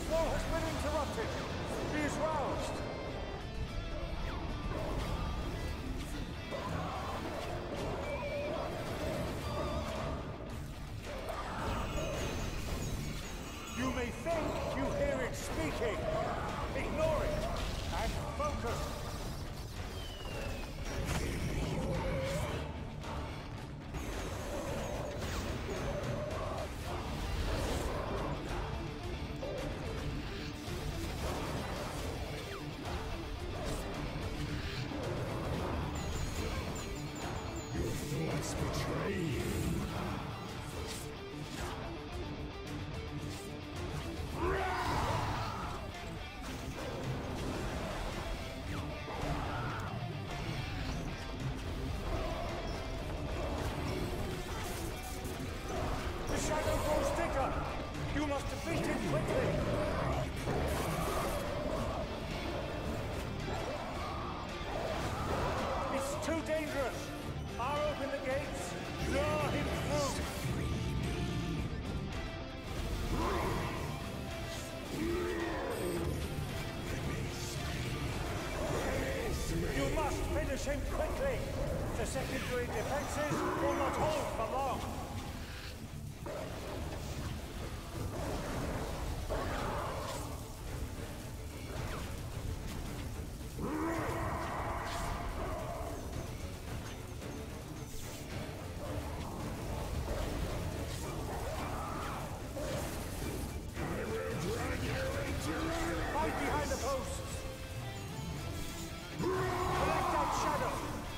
flow has been interrupted. He is roused. You may think you hear it speaking. Ignore it and focus. Thoughts betray you. The shadow grows thicker. You must defeat him quickly. It's too dangerous. I'll open the gates. Draw him through. You must finish him quickly. The secondary defenses will not hold for long. Hide behind the posts. Collect that shadow.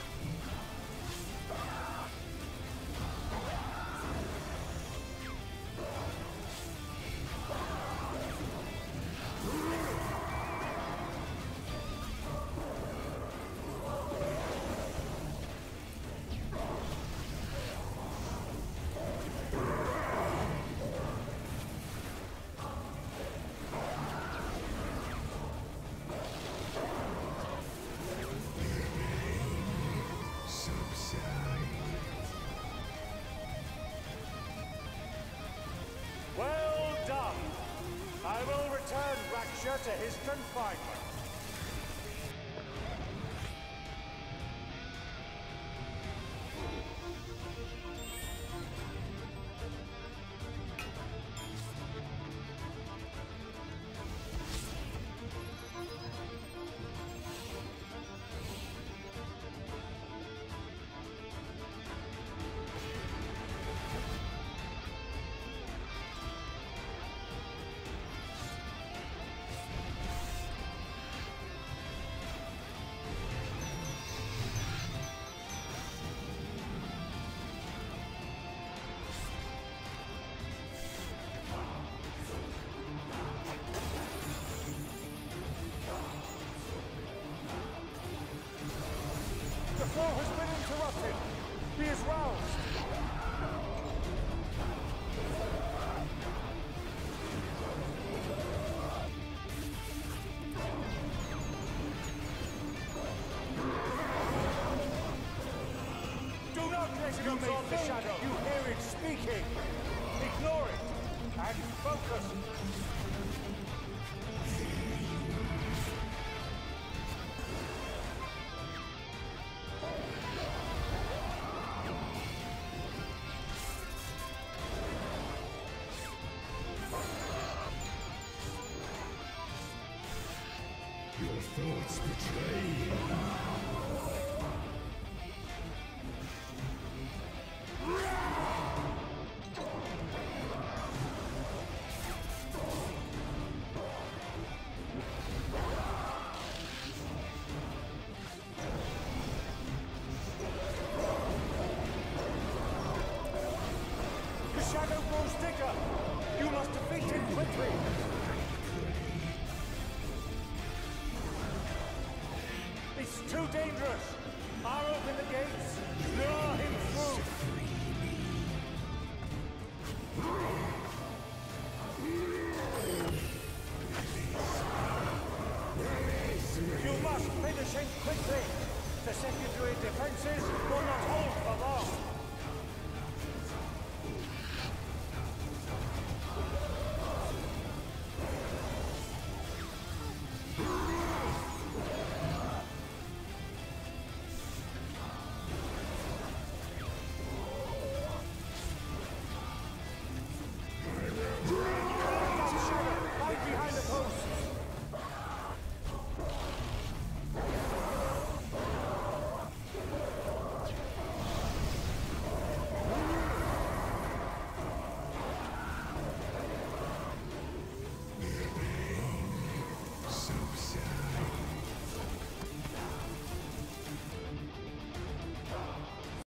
Well done. I will return Raksha to his confinement. The flow has been interrupted. He is roused. Do not let him absorb the shadow. You hear it speaking. Ignore it and focus. Your thoughts betray you. The shadow grows thicker. You must defeat him quickly. It's too dangerous. I'll open the gates. Draw him through. You must finish him quickly. The secondary defenses will not